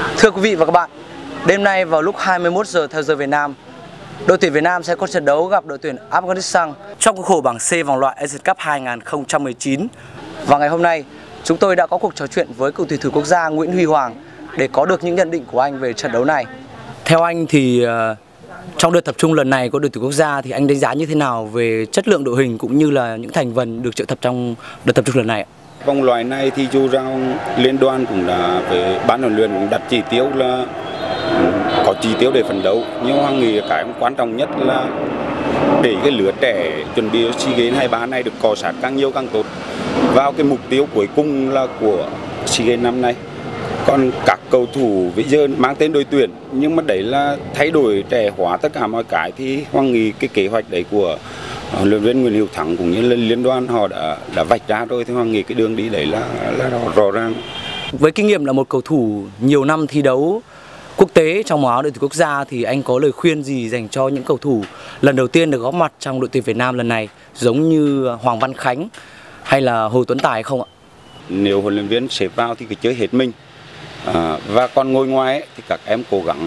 Thưa quý vị và các bạn, đêm nay vào lúc 21 giờ theo giờ Việt Nam, đội tuyển Việt Nam sẽ có trận đấu gặp đội tuyển Afghanistan trong khuôn khổ bảng C vòng loại Asian Cup 2019. Và ngày hôm nay, chúng tôi đã có cuộc trò chuyện với cựu tuyển thủ quốc gia Nguyễn Huy Hoàng để có được những nhận định của anh về trận đấu này. Theo anh thì trong đợt tập trung lần này của đội tuyển quốc gia thì anh đánh giá như thế nào về chất lượng đội hình cũng như là những thành phần được triệu tập trong đợt tập trung lần này? Vòng loại này thì dù rằng liên đoàn cũng đã về ban huấn luyện cũng đặt chỉ tiêu là có chỉ tiêu để phấn đấu, nhưng Hoàng nghĩ cái quan trọng nhất là để cái lứa trẻ chuẩn bị SEA Games 23 này được cọ sát càng nhiều càng tốt vào cái mục tiêu cuối cùng là của SEA Games năm nay. Còn các cầu thủ bây giờ mang tên đội tuyển nhưng mà đấy là thay đổi trẻ hóa tất cả mọi cái, thì Hoàng nghĩ cái kế hoạch đấy của huấn luyện viên Nguyễn Hữu Thắng cũng như là liên đoàn họ đã vạch ra rồi, thì Hoàng nghĩ cái đường đi đấy là rõ ràng. Với kinh nghiệm là một cầu thủ nhiều năm thi đấu quốc tế trong màu áo đội tuyển quốc gia thì anh có lời khuyên gì dành cho những cầu thủ lần đầu tiên được góp mặt trong đội tuyển Việt Nam lần này, giống như Hoàng Văn Khánh hay là Hồ Tuấn Tài không ạ? Nếu huấn luyện viên xếp vào thì cứ chơi hết mình, và còn ngồi ngoài ấy, thì các em cố gắng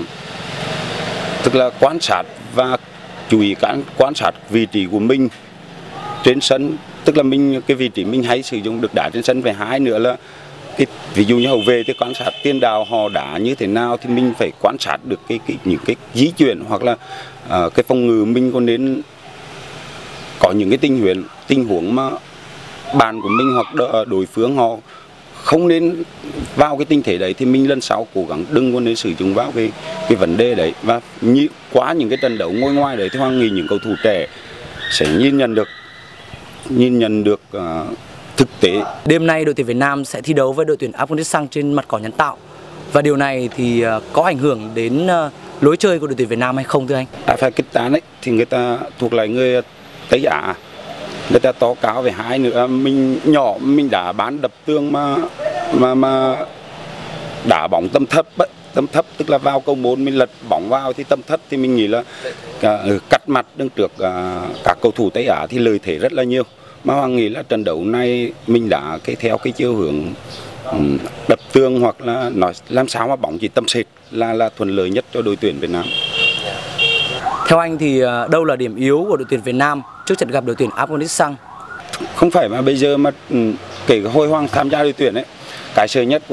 tức là quan sát và chú ý quan sát vị trí của mình trên sân, tức là cái vị trí mình hay sử dụng được đá trên sân. Về hai nữa là ví dụ như hậu vệ thì quan sát tiền đạo họ đá như thế nào, thì mình phải quan sát được những cái di chuyển hoặc là cái phòng ngự mình có nên có những cái tình huống mà bạn của mình hoặc đối phương họ không nên vào cái tình thế đấy, thì mình lần sau cố gắng đừng có nên sử dụng vào cái vấn đề đấy. Và qua những cái trận đấu ngôi ngoài đấy thì Hoàng nghĩ những cầu thủ trẻ sẽ nhìn nhận được thực tế. Đêm nay đội tuyển Việt Nam sẽ thi đấu với đội tuyển Afghanistan trên mặt cỏ nhân tạo, và điều này thì có ảnh hưởng đến lối chơi của đội tuyển Việt Nam hay không thưa anh? Pakistan ấy thì người ta thuộc lại người Tây Á, người ta to cao, về hai nữa mình nhỏ, mình đá bán đập tường mà đá bóng tầm thấp tức là vào cầu môn mình lật bóng vào thì tầm thấp, thì mình nghĩ là cắt mặt đứng trước các cầu thủ Tây Á thì lợi thế rất là nhiều. Mà Hoàng nghĩ là trận đấu này mình đã theo cái chiều hướng đập tường hoặc là nói làm sao mà bóng chỉ tầm sệt là thuận lợi nhất cho đội tuyển Việt Nam. Theo anh thì đâu là điểm yếu của đội tuyển Việt Nam trước trận gặp đội tuyển Afghanistan? Không phải mà bây giờ mà kể cả hồi Hoàng tham gia đội tuyển ấy, cái sợ nhất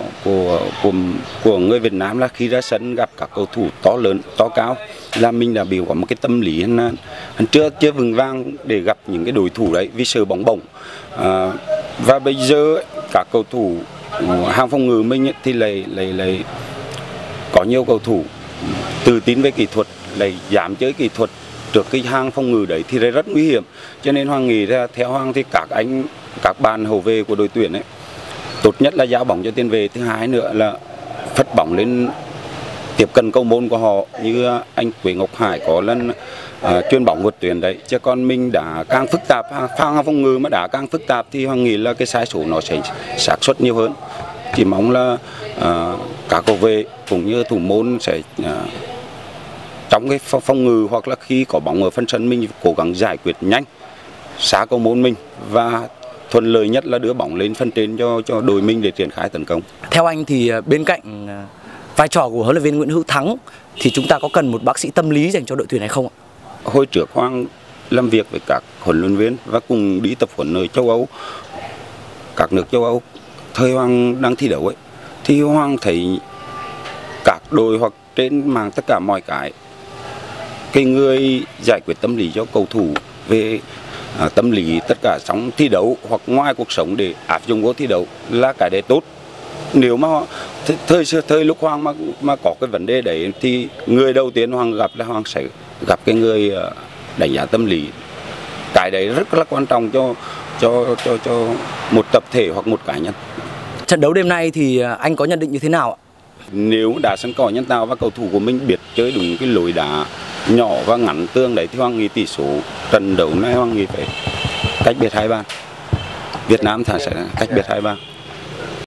của người Việt Nam là khi ra sân gặp các cầu thủ to lớn, to cao, là mình đã bị có một cái tâm lý chưa vững vàng để gặp những cái đối thủ đấy vì sợ bóng bổng. Và bây giờ các cầu thủ hàng phòng ngự mình ấy, thì lại có nhiều cầu thủ tự tin về kỹ thuật, lại dám chơi kỹ thuật trước cái hàng phòng ngự đấy thì rất nguy hiểm. Cho nên Hoàng nghĩ ra theo Hoàng thì các bạn hậu vệ của đội tuyển ấy tốt nhất là giao bóng cho tiền vệ, thứ hai nữa là phất bóng lên tiếp cận cầu môn của họ, như anh Quế Ngọc Hải có lần chuyền bóng vượt tuyến đấy. Chứ còn mình đã càng phức tạp, hàng phòng ngự mà đã càng phức tạp thì Hoàng nghĩ là cái sai số nó sẽ xác suất nhiều hơn. Chỉ mong là các cầu vệ cũng như thủ môn sẽ trong cái phòng ngự hoặc là khi có bóng ở phân sân mình cố gắng giải quyết nhanh xa cầu môn mình, và thuận lợi nhất là đưa bóng lên phân trên cho đội mình để triển khai tấn công. Theo anh thì bên cạnh vai trò của huấn luyện viên Nguyễn Hữu Thắng thì chúng ta có cần một bác sĩ tâm lý dành cho đội tuyển này không ạ? Hồi trước Hoàng làm việc với các huấn luyện viên và cùng đi tập huấn ở châu Âu, các nước châu Âu, thời Hoàng đang thi đấu ấy, thì Hoàng thấy các đội hoặc trên mạng tất cả mọi cái người giải quyết tâm lý cho cầu thủ về tâm lý tất cả trong thi đấu hoặc ngoài cuộc sống để áp dụng vào thi đấu là cái đấy tốt. Nếu mà thời lúc Hoàng mà có cái vấn đề đấy thì người đầu tiên Hoàng gặp là Hoàng sẽ gặp cái người đánh giá tâm lý. Cái đấy rất là quan trọng cho một tập thể hoặc một cá nhân. Trận đấu đêm nay thì anh có nhận định như thế nào ạ? Nếu đá sân cỏ nhân tạo và cầu thủ của mình biết chơi đúng cái lối đá nhỏ và ngắn tương đấy thì Hoàng nghĩ tỷ số trận đấu này Hoàng nghĩ phải cách biệt 2 bàn. Việt Nam sẽ cách biệt 2 bàn.